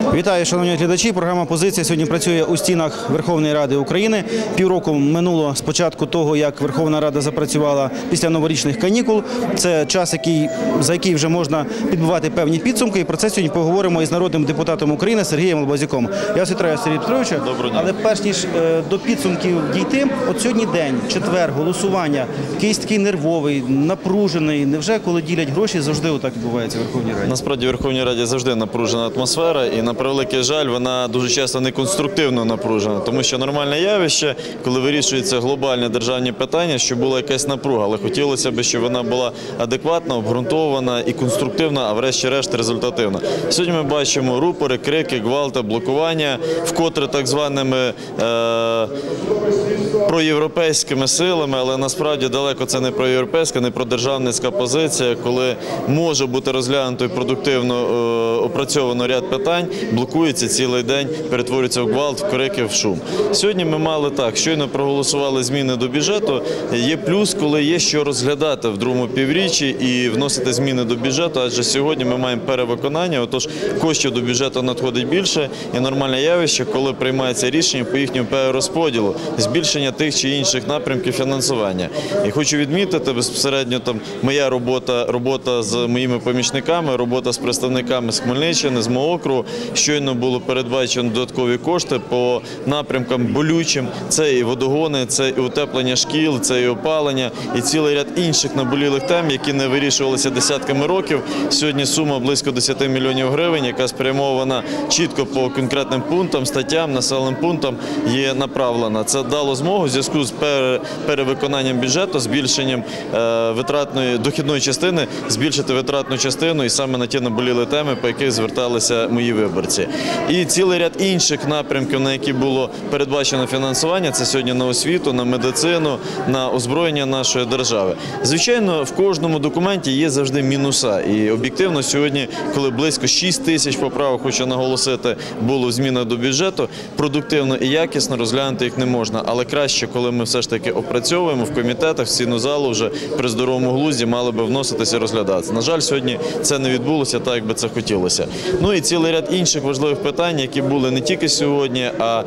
Вітаю, шановні глядачі. Програма «Позиція» сьогодні працює у стінах Верховної Ради України. Півроку минуло з початку того, як Верховна Рада запрацювала після новорічних канікул. Це час, за який вже можна підбивати певні підсумки. І про це сьогодні поговоримо із народним депутатом України Сергієм Лабазюком. Я вас вітаю, Сергій Петрович. Доброго дня. Але перш ніж до підсумків дійти, от сьогодні день, четвер, голосування, якийсь такий нервовий, напружений. Невже, коли ділять гроші, завжди отак відбувається в Верховній Раді? Насправді в Верховній Раді завжди напружена атмосфера і, на превеликий жаль, вона дуже часто не конструктивно напружена, тому що нормальне явище, коли вирішуються глобальні державні питання, щоб була якась напруга, але хотілося б, щоб вона була адекватна, обґрунтована і конструктивна, а врешті-решт результативна. Сьогодні ми бачимо рупори, крики, гвалти, блокування, вкотре так званими проєвропейськими силами, але насправді далеко це не проєвропейська, не продержавницька позиція, коли може бути розглянуто і продуктивно опрацьовано ряд питань, блокується цілий день, перетворюється в гвалт, в крики, в шум. Сьогодні ми мали так, щойно проголосували зміни до бюджету, є плюс, коли є що розглядати в другому півріччі і вносити зміни до бюджету, адже сьогодні ми маємо перевиконання, отож коштів до бюджету надходить більше і нормальне явище, коли приймається рішення по їхньому перерозподілу, збільшення тих чи інших напрямків фінансування. І хочу відмітити безпосередньо моя робота з моїми помічниками, робота з представниками з Хмельниччини, з мого округу. Щойно було передбачено додаткові кошти по напрямкам болючим. Це і водогони, це і утеплення шкіл, це і опалення, і цілий ряд інших наболілих тем, які не вирішувалися десятками років. Сьогодні сума близько 10 мільйонів гривень, яка спрямована чітко по конкретним пунктам, статтям, населеним пунктам, є направлена. Це дало змогу в зв'язку з перевиконанням бюджету, збільшенням дохідної частини, збільшити витратну частину і саме на ті наболіли теми, по яких зверталися мої виборці. І цілий ряд інших напрямків, на які було передбачено фінансування, це сьогодні на освіту, на медицину, на озброєння нашої держави. Звичайно, в кожному документі є завжди мінуса. І об'єктивно сьогодні, коли близько 6 тисяч поправок, хочу наголосити, було в змінах до бюджету, продуктивно і якісно розглянути їх не можна. Але краще, коли ми все ж таки опрацьовуємо в комітетах, в сесійну залу вже при здоровому глузді мали би вноситися і розглядатися. На жаль, сьогодні це не відбулося так, як би це хотілося. Ну і цілий ряд інших важливих питань, які були не тільки сьогодні, а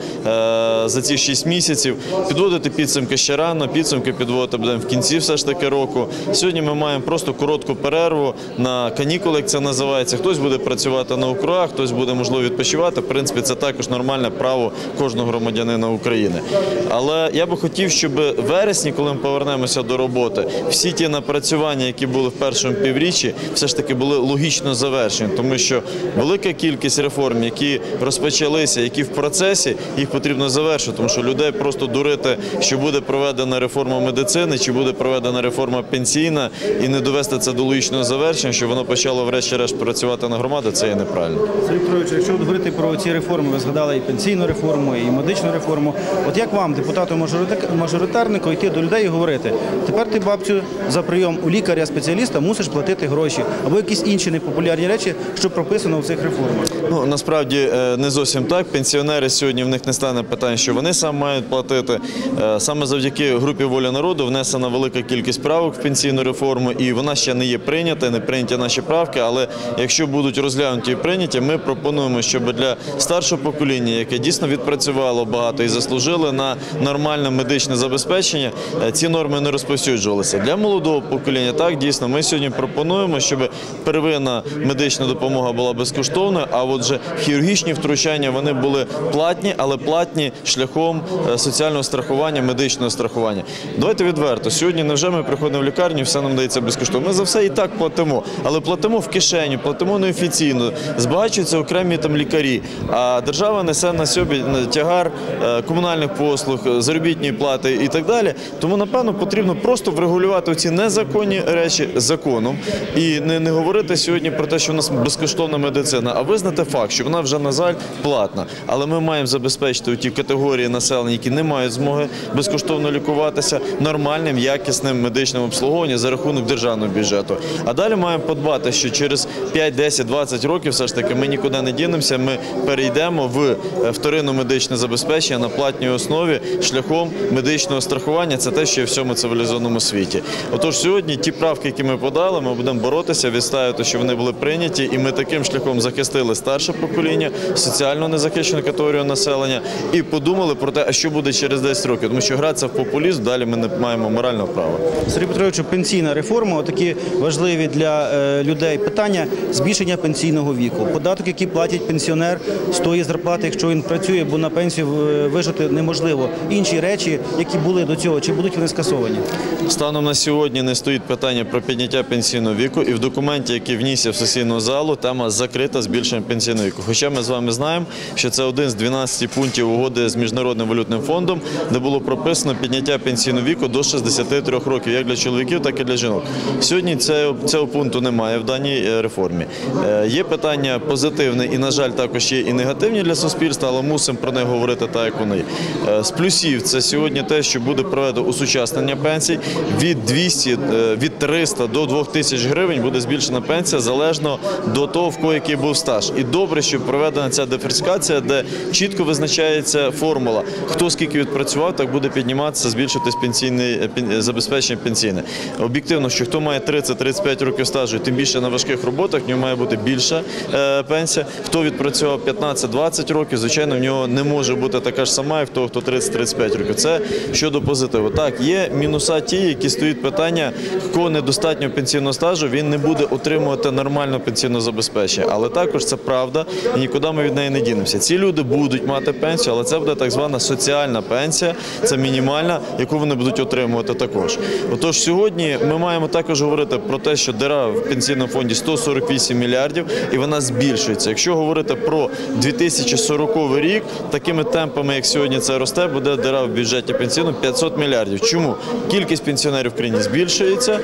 за ці 6 місяців. Підводити підсумки ще рано, підсумки підводити будемо в кінці все ж таки року. Сьогодні ми маємо просто коротку перерву на канікули, як це називається. Хтось буде працювати на округах, хтось буде, можливо, відпочивати. В принципі, це також нормальне право кожного громадянина України. Але я би хотів, щоб в вересні, коли ми повернемося до роботи, всі ті напрацювання, які були в першому півріччі, все ж таки були логічно завершені, тому що велика кількість реформ, які розпочалися, які в процесі, їх потрібно завершити, тому що людей просто дурити, що буде проведена реформа медицини, чи буде проведена реформа пенсійна, і не довести це до логічного завершення, щоб воно почало врешті-решт працювати на громаду, це є неправильно. Сергій Петрович, якщо говорити про ці реформи, ви згадали і пенсійну реформу, і медичну реформу. От як вам, депутату-мажоритарнику, йти до людей і говорити, тепер ти, бабцю, за прийом у лікаря-спеціаліста мусиш платити гроші, або якісь інші непопулярні речі, що прописано в цих реформах? Ну, насправді не зовсім так. Пенсіонери сьогодні, в них не стане питань, що вони сам мають платити. Саме завдяки групі «Воля народу» внесена велика кількість правок в пенсійну реформу, і вона ще не є прийнята, не прийняті наші правки, але якщо будуть розглянуті і прийняті, ми пропонуємо, щоб для старшого покоління, яке дійсно відпрацювало багато і заслужили на нормальне медичне забезпечення, ці норми не розповсюджувалися. Для молодого покоління, так, дійсно, ми сьогодні пропонуємо, щоб первинна медична допомога була безкоштовною, а отже, хірургічні втручання, вони були платні, але платні шляхом соціального страхування, медичного страхування. Давайте відверто, сьогодні невже ми приходимо в лікарню і все нам дається безкоштовно? Ми за все і так платимо, але платимо в кишеню, платимо неофіційно, збагачуються окремі лікарі, а держава несе на собі тягар комунальних послуг, заробітної плати і так далі. Тому, напевно, потрібно просто врегулювати ці незаконні речі законом і не говорити сьогодні про те, що у нас безкоштовна медицина, а визнати факт, що вона вже, на жаль, платна. Але ми маємо забезпечити ті категорії населення, які не мають змоги безкоштовно лікуватися, нормальним, якісним медичним обслуговуванням за рахунок державного бюджету. А далі маємо подбати, що через 5, 10, 20 років все ж таки ми нікуди не дінемося, ми перейдемо в вторинне медичне забезпечення на платній основі шляхом медичного страхування. Це те, що є в всьому цивілізованому світі. Отож, сьогодні ті правки, які ми подали, ми будемо боротися, відстоювати, що вони були прийняті, і ми таким шляхом захистили старше наше покоління, соціально незахищену категорію населення, і подумали про те, а що буде через 10 років. Тому що гратися в популізм далі ми не маємо морального права. Сергій Петрович, пенсійна реформа, такі важливі для людей питання збільшення пенсійного віку. Податок, який платить пенсіонер з тої зарплати, якщо він працює, бо на пенсію вижити неможливо. Інші речі, які були до цього, чи будуть вони скасовані? Станом на сьогодні не стоїть питання про підняття пенсійного віку, і в документі, який внісся в сесійну залу, тема закрита збільшення пенсійного віку. Хоча ми з вами знаємо, що це один з 12 пунктів угоди з Міжнародним валютним фондом, де було прописано підняття пенсійного віку до 63 років, як для чоловіків, так і для жінок. Сьогодні цього пункту немає в даній реформі. Є питання позитивне і, на жаль, також є і негативні для суспільства, але мусимо про них говорити так, як вони є. З плюсів це сьогодні те, що буде проведено усучаснення пенсій. Від 300 до 2000 гривень буде збільшена пенсія, залежно до того, в кого який був стаж. І добре, що проведена ця диверсифікація, де чітко визначається формула. Хто скільки відпрацював, так буде підніматися, збільшуватись забезпечення пенсійне. Об'єктивно, що хто має 30-35 років стажу, тим більше на важких роботах, в нього має бути більша пенсія. Хто відпрацював 15-20 років, звичайно, в нього не може бути така ж сама, як в того, хто 30-35 років. Це щодо позитиву. Так, є мінуса ті, які стоїть питання, кого недостатньо пенсійного стажу, він не буде отримувати нормальне пенсійне забезпечення. Але також це правда, і нікуди ми від неї не дінемося. Ці люди будуть мати пенсію, але це буде так звана соціальна пенсія, це мінімальна, яку вони будуть отримувати також. Отож, сьогодні ми маємо також говорити про те, що діра в пенсійному фонді 148 мільярдів, і вона збільшується. Якщо говорити про 2040 рік, такими темпами, як сьогодні це росте, буде діра в бюджеті пенсійному 500 мільярдів. Чому? Кількість пенсіонерів в країні збільшується,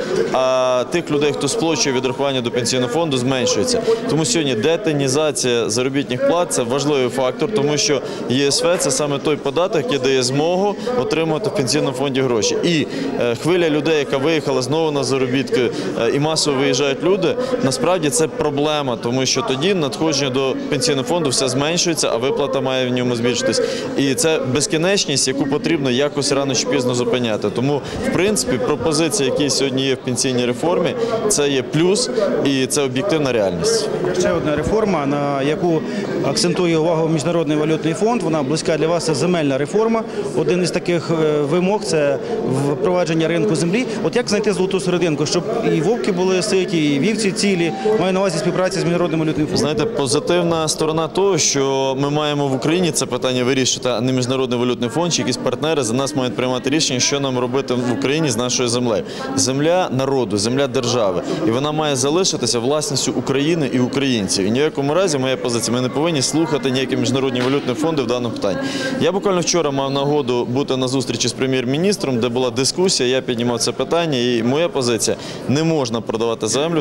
а тих людей, хто сплачує відрахування до пенсійного фонду, зменшується. Тому сьогодні детінізація заробітних плат – це важливий фактор, тому що ЄСВ – це саме той податок, який дає змогу отримувати в пенсійному фонді гроші. І хвиля людей, яка виїхала знову на заробітки, і масово виїжджають люди, насправді це проблема, тому що тоді надходження до пенсійного фонду все зменшується, а виплата має в ньому збільшитись. І це безкінечність, яку потрібно якось рано чи пізно зупиняти. Тому, в принципі, пропозиції, які сьогодні є в пенсійній реформі, це є плюс і це об'єктивна реальність. Ще одна реформа, на яку акцентує увагу Міжнародний валютний фонд, вона близька для вас, це земельна реформа. Один із таких вимог – це впровадження ринку землі. От як знайти золоту серединку, щоб і вовки були ситі, і вівці цілі, маю на увазі співпраці з Міжнародним валютним фондом? Знаєте, позитивна сторона того, що ми маємо в Україні це питання вирішити, а не Міжнародний валютний фонд, чи якісь партнери за нас мають приймати рішення, що нам робити в Україні з нашою землею. Земля народу, земля держави. І вона має залишитися власністю України і українців. І ні в якому разі, моя позиція, ми не повинні слухати ніякі міжнародні валютні фонди в даному питанні. Я буквально вчора мав нагоду бути на зустрічі з прем'єр-міністром, де була дискусія, я піднімав це питання, і моя позиція – не можна продавати землю в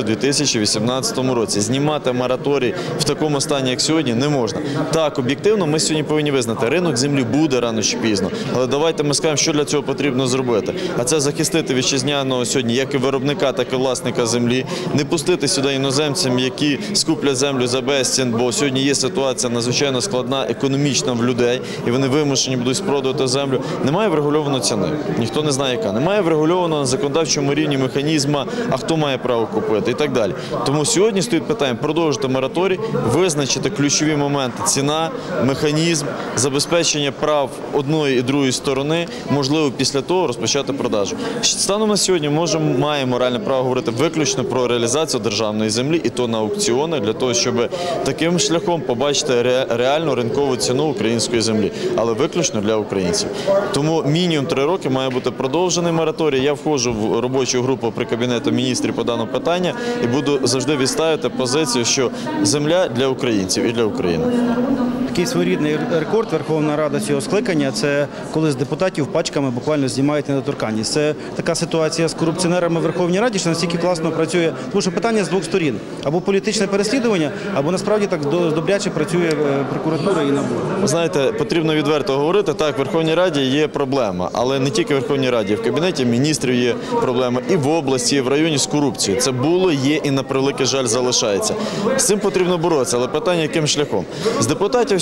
2018 році. Знімати мораторій в такому стані, як сьогодні, не можна. Так, об'єктивно, ми сьогодні повинні визнати, ринок землі буде рано чи пізно, але давайте ми скажемо, що для цього потрібно зробити. А це захистити вітчизняного сьогодні як і виробника, так і власника землі, не пустити сюди іноземцям, які скуплять землю за безцін, бо сьогодні є ситуація надзвичайно складна, економічна в людей, і вони вимушені будуть спродувати землю. Немає врегульованої ціни, ніхто не знає яка. Немає врегульованого на законодавчому рівні механізму, а хто має право купити і так далі. Тому сьогодні стоїть питання продовжити мораторій, визначити ключові моменти – ціна, механізм, забезпечення прав одної і другої сторони, можливо, після того розпочати продажу. Станом на сьогодні маємо моральне право говорити виключно про реалізацію державної землі, і то на аукціонах, для того, щоб таким шляхом побачити реальну ринкову ціну української землі, але виключно для українців. Тому мінімум 3 роки має бути продовжений мораторій. Я входжу в робочу групу при Кабінету міністрів по даному питанню і буду завжди відстоювати позицію, що земля для українців і для України. Такий своєрідний рекорд Верховна Рада цього скликання – це коли з депутатів пачками буквально знімають недоторканність. Це така ситуація з корупціонерами в Верховній Раді, що настільки класно працює, тому що питання з двох сторін. Або політичне переслідування, або насправді так добряче працює прокуратура і НАБУ. Ви знаєте, потрібно відверто говорити, так, в Верховній Раді є проблема, але не тільки в Верховній Раді, в Кабінеті міністрів є проблема, і в області, і в районі з корупцією. Це було, є і, на превеликий жаль, залишається. З цим потрібно боротися, але питання яким шляхом? З депутатів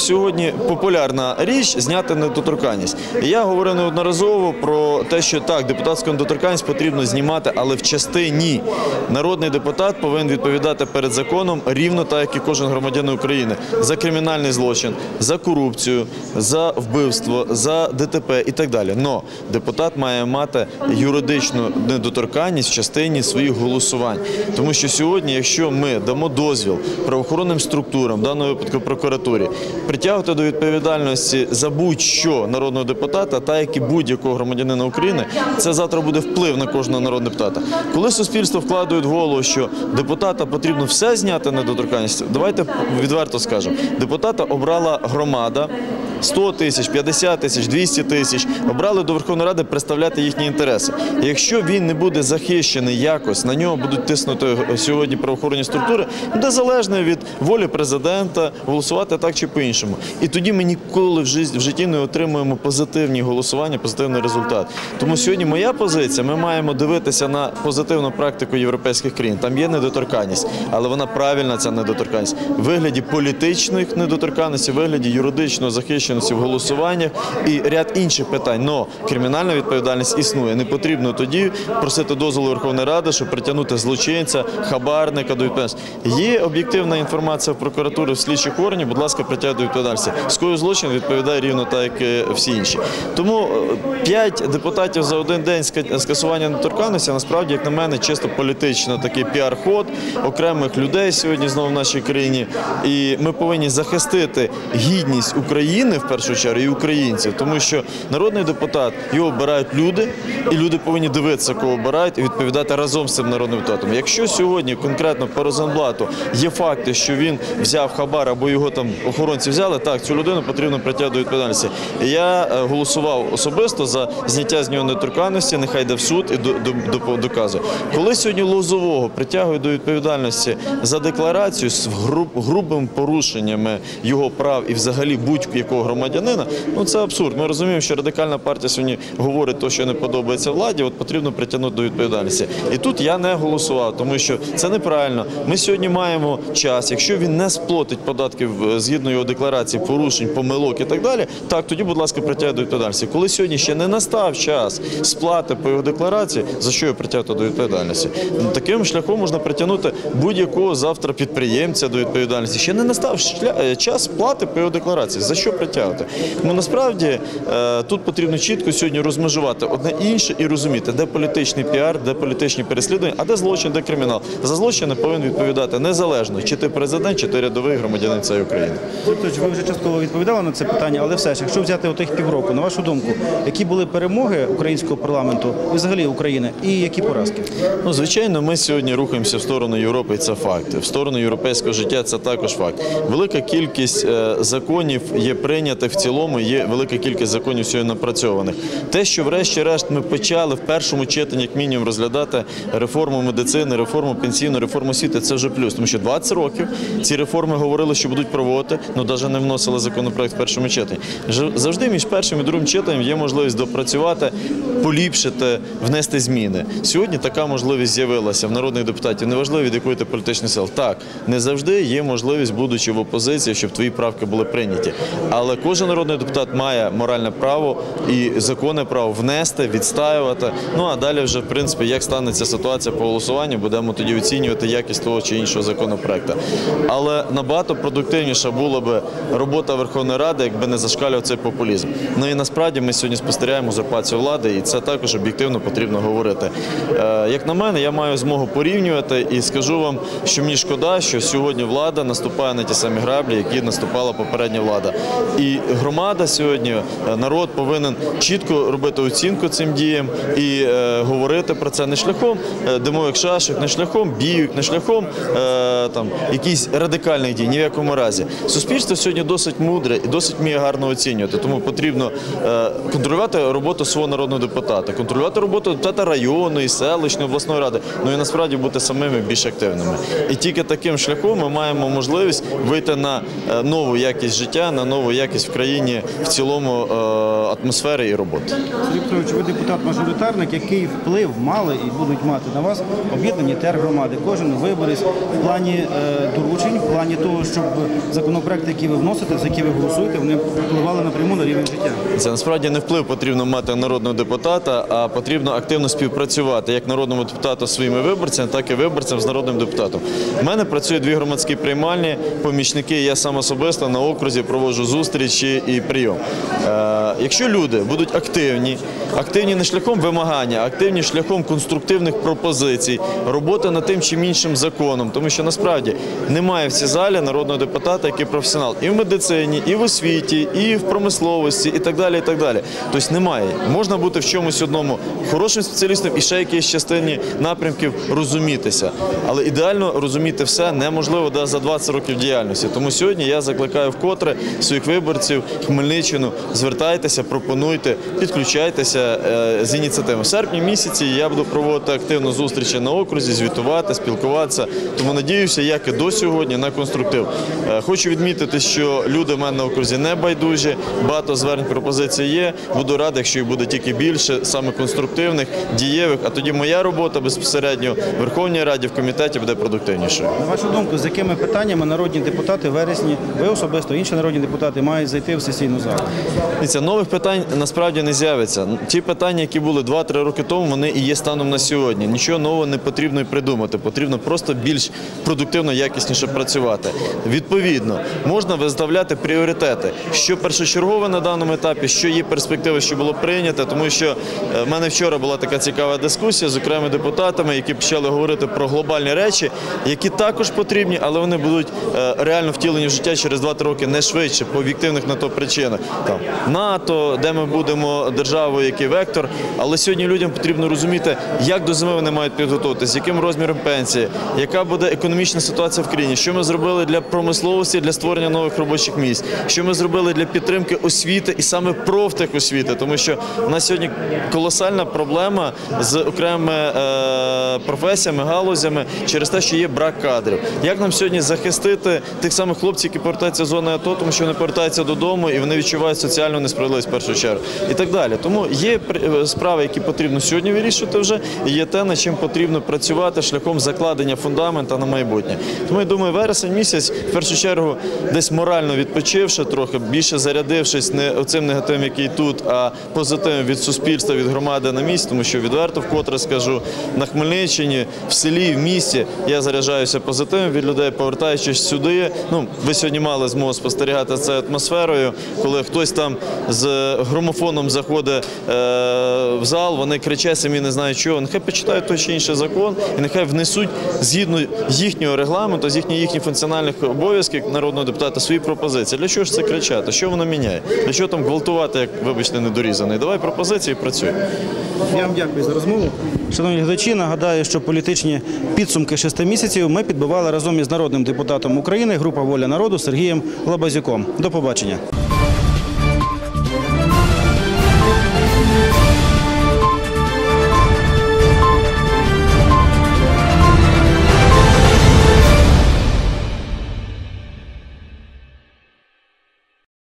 сьогодні популярна річ зняти недоторканність. І я говорив неодноразово про те, що так, депутатську недоторканність потрібно знімати, але в частині народний депутат повинен відповідати перед законом рівно так, як і кожен громадянин України, за кримінальний злочин, за корупцію, за вбивство, за ДТП і так далі. Но депутат має мати юридичну недоторканність в частині своїх голосувань. Тому що сьогодні, якщо ми дамо дозвіл правоохоронним структурам, в даному випадку прокуратурі, притягувати до відповідальності за будь-що народного депутата, та як і будь-якого громадянина України, це завтра буде вплив на кожного народного депутата. Коли суспільство вкладає в голову, що депутата потрібно все зняти недоторканність, давайте відверто скажемо, депутата обрала громада, 100 тисяч, 50 тисяч, 200 тисяч, обрали до Верховної Ради представляти їхні інтереси. І якщо він не буде захищений якось, на нього будуть тиснути сьогодні правоохоронні структури, буде залежно від волі президента голосувати так чи по-іншому. І тоді ми ніколи в житті не отримуємо позитивні голосування, позитивний результат. Тому сьогодні моя позиція, ми маємо дивитися на позитивну практику європейських країн. Там є недоторканність, але вона правильна, ця недоторканність. В вигляді політичних недоторканності, в вигляді юридичного захищеності в голосуваннях і ряд інших питань. Но кримінальна відповідальність існує. Не потрібно тоді просити дозволу Верховної Ради, щоб притягнути злочинця, хабарника до відповідальності. Є об'єктивна інформація в прокуратурі, в слідчих органів, будь ласка, притягуйте до відповідальності. Скоїв злочин, відповідає рівно так, як і всі інші. Тому 5 депутатів за один день скасування недоторканності, насправді, як на мене, чисто політично такий піар-ход окремих людей сьогодні знову в нашій країні. І ми повинні захистити гідність України, в першу чергу, і українців, тому що народний депутат, його обирають люди, і люди повинні дивитися, кого обирають, і відповідати разом з цим народним депутатом. Якщо сьогодні конкретно по Розенблату є факти, що він взяв хабар або його там охоронці взяли, так, цю людину потрібно притягти до відповідальності. І я голосував особисто за зняття з нього недоторканності, нехай йде в суд і доказує. Коли сьогодні Лозового притягують до відповідальності за декларацію з грубими порушеннями його прав і взагалі будь-якого громадянина, ну це абсурд. Ми розуміємо, що Радикальна партія сьогодні говорить те, що не подобається владі, от потрібно притягнути до відповідальності. І тут я не голосував, тому що це неправильно. Ми сьогодні маємо час, якщо він не сплатить податків згідно його декларації, порушень, помилок і так далі, так, тоді, будь ласка, притягти до відповідальності. Коли сьогодні ще не настав час сплати по його декларації, за що його притягти до відповідальності? Таким шляхом можна притягнути будь-якого завтра підприємця до відповідальності. Ще не настав час сплати по його декларації. За що притягувати? Ну, насправді, тут потрібно чітко сьогодні розмежувати одне інше і розуміти, де політичний піар, де політичні переслідування, а де злочин, де кримінал. За злочини повинен відповідати незалежно, чи ти президент, чи ти рядовий громадянин цієї України. Тобто, ви вже частково відповідали на це питання, але все ж, якщо взяти отих півроку, на вашу думку, які були перемоги українського парламенту і взагалі України, і які поразки? Ну, звичайно, ми сьогодні рухаємося в сторону Європи, і це факт. В сторону європейського життя це також факт. Велика кількість законів є прийнятих в цілому, є велика кількість законів сьогодні напрацьованих. Те, що врешті-решт ми почали в першому читанні, як мінімум, розглядати реформу медицини, реформу пенсійну, реформу освіти, це вже плюс. Тому що 20 років ці реформи говорили, що будуть проводити, але навіть не вносили законопроект в першому читанні. Завжди між першим і другим читанням є можливість допрацювати, поліпшити, внести зміни. Сьогодні така можливість з'явилася в народних депутатів, неважливо від якої ти політичної сили. Так, не завжди є можливість, будучи в опозиції, щоб твої правки були прийняті. Але кожен народний депутат має моральне право і законне право внести, відстоювати. Ну а далі вже, в принципі, як станеться ситуація по голосуванню, будемо тоді оцінювати якість того чи іншого законопроекту. Але набагато продуктивніша була б робота Верховної Ради, якби не зашкалював цей популізм. Ну і насправді ми сьогодні спостерігаємо узурпацію влади, і це також об'єктивно потрібно говорити. Як на мене, я маю змогу порівнювати і скажу вам, що мені шкода, що сьогодні влада наступає на ті самі граблі, які наступала попередня влада. І громада сьогодні, народ повинен чітко робити оцінку цим діям і говорити про це не шляхом димових шашок, не шляхом бійок, не шляхом якихось радикальних дій, ні в якому разі. Суспільство сьогодні досить мудре і досить вміє гарно оцінювати, тому потрібно контролювати роботу свого народного депутата, контролювати роботу депутата районної, селищної, обласної ради, ну і насправді бути самими більш активними. І тільки таким шляхом ми маємо можливість вийти на нову якість життя, на нову якість в країні в цілому атмосфери і роботи. Сергій Петрович, ви депутат-мажоритарник, який вплив мали і будуть мати на вас об'єднані тергромади, кожен виборець в плані доручень, в плані того, щоб законопроекти, які ви вносите, за які ви голосуєте, вони впливали напряму на рівень життя. Це насправді не вплив потрібно мати народного депутата, а потрібно активно співпрацювати як народному депутату зі своїми виборцями, так і виборцям з народним депутатом. У мене працює 2 громадські приймальні, помічники, я сам особисто на окрузі проводжу зустрічі і прийом. Якщо люди будуть активні не шляхом вимагання, а активні шляхом конструктивних пропозицій, роботи над тим чи іншим законом, тому що насправді немає в цій залі народного депутата, який професіонал і в медицині, і в освіті, і в промисловості, і так далі, і так далі. Тобто немає. Можна бути в чомусь одному хорошим спеціалістом і ще якійсь частині напрямків розумітися. Але ідеально розуміти все неможливо за 20 років діяльності. Тому сьогодні я закликаю вкотре своїх виборців, Хмельниччину, звертайтеся, пропонуйте, підключайтеся з ініціативами. В серпні місяці я буду проводити активно зустрічі на окрузі, звітувати, спілкуватися. Тому надіюся, як і до сьогодні, на конструктив. Хочу відмітити, що люди в мене на окрузі не байдужі, багато звернень, пропозицій є. Буду радий, якщо їх буде тільки більше, саме конструктивних, дієвих, а тоді моя робота безпосередньо в Верховній Раді, в комітеті буде продуктивнішою. На вашу думку, з якими питаннями народні депутати в вересні, ви особисто, інші народні депутати мають зайти в сесійну залу? Дивіться, нових питань насправді не з'явиться. Ті питання, які були 2-3 роки тому, вони і є станом на сьогодні. Нічого нового не потрібно і придумати. Потрібно просто більш продуктивно, якісніше працювати. Відповідно, можна виставляти пріоритети, що першочергове на даному етапі, що є перспективи, що було прийнято, тому що в мене вчора була така цікава дискусія з окремими депутатами, які почали говорити про глобальні речі, які також потрібні, але вони будуть реально втілені в життя через 2-3 роки, не швидше, по об'єктивних на то причинах. Там НАТО, де ми будемо державою, який вектор, але сьогодні людям потрібно розуміти, як до зими вони мають підготуватися, яким розміром пенсії, яка буде економічна ситуація в країні, що ми зробили для промисловості, для створення нових робочих місць, що ми зробили для підтримки освіти і саме профтехосвіти, тому що у нас сьогодні колосальна проблема з окремими професіями, галузями через те, що є брак кадрів. Як нам сьогодні захистити тих самих хлопців, які повертаються з зони АТО, тому що вони повертаються додому і вони відчувають соціальну несправедливість в першу чергу і так далі. Тому є справи, які потрібно сьогодні вирішувати вже, і є те, над чим потрібно працювати шляхом закладення фундамента на майбутнє. Тому я думаю, вересень місяць, в першу чергу, десь морально відпочивши трохи, більше зарядившись не оцим негативом, який тут, а позитивом від суспільства, від громади на місці, тому що відверто вкотре скажу, на Хмельниччині, в селі, в місті я заряджаюся позитивом від людей, повертаючись сюди. Ви сьогодні мали змогу спостерігати це атмосферою, коли хтось там з громофоном заходить в зал, вони кричать самі не знають чого, нехай почитають той чи інший закон і нехай внесуть згідно їхнього регламенту, з їхніх функціональних обов'язків народного депутата свої пропозиції. Для чого ж це кричати? Що воно міняє? Для чого там гвалтувати, як, вибачте, недорізаний? Давай пропозиції і працюй. Я вам дякую за розмову. Шановні глядачі, нагадаю, що політичні підсумки 6 місяців ми підбивали разом із народним депутатом України, група «Воля народу» Сергієм Лабазюком. До побачення.